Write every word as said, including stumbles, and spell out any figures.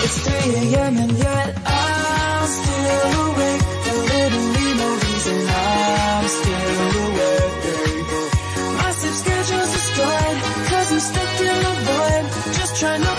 It's three a m and yet I'm still awake. For literally no reason, I'm still awake. My sleep schedule's destroyed, cause I'm stuck in a void, just trying to